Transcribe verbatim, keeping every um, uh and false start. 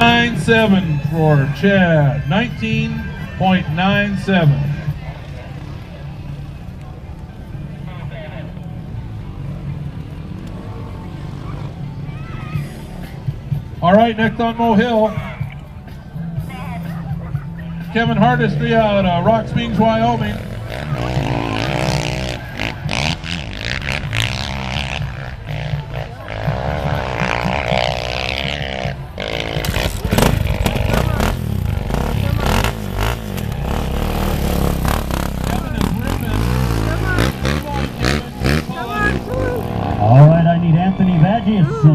nine seven for Chad, nineteen point nine seven. All right, next on Mo Hill, Kevin Hardesty out of Rock Springs, Wyoming. All right, I need Anthony Vadgius.